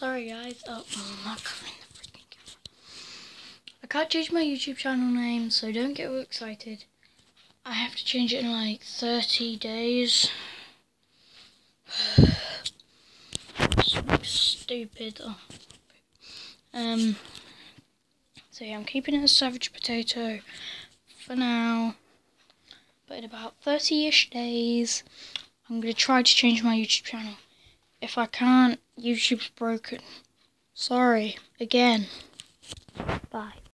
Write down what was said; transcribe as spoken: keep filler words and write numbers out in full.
Sorry guys. Oh, I'm not covering the freaking camera. I can't change my YouTube channel name, so don't get all excited. I have to change it in like thirty days. So stupid. Oh. Um. So yeah, I'm keeping it as Savage Potato for now. But in about thirty-ish days, I'm going to try to change my YouTube channel. If I can't, YouTube's broken. Sorry, again. Bye.